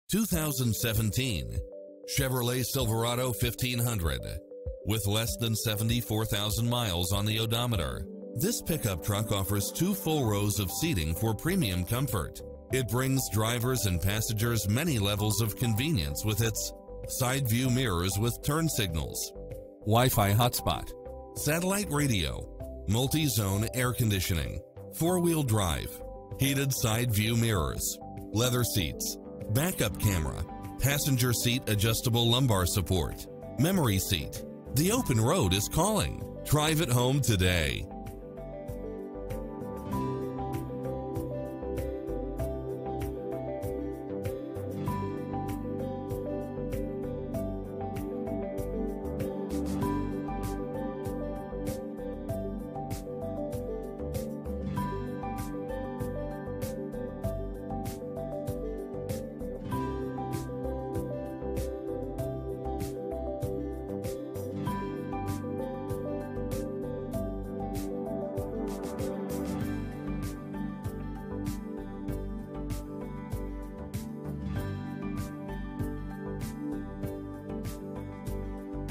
2017 Chevrolet Silverado 1500. With less than 74,000 miles on the odometer, this pickup truck offers 2 full rows of seating for premium comfort. It brings drivers and passengers many levels of convenience with its side view mirrors with turn signals, Wi-Fi hotspot, satellite radio, multi-zone air conditioning, 4-wheel drive, heated side view mirrors, leather seats, backup camera, passenger seat adjustable lumbar support, memory seat. The open road is calling. Drive it home today.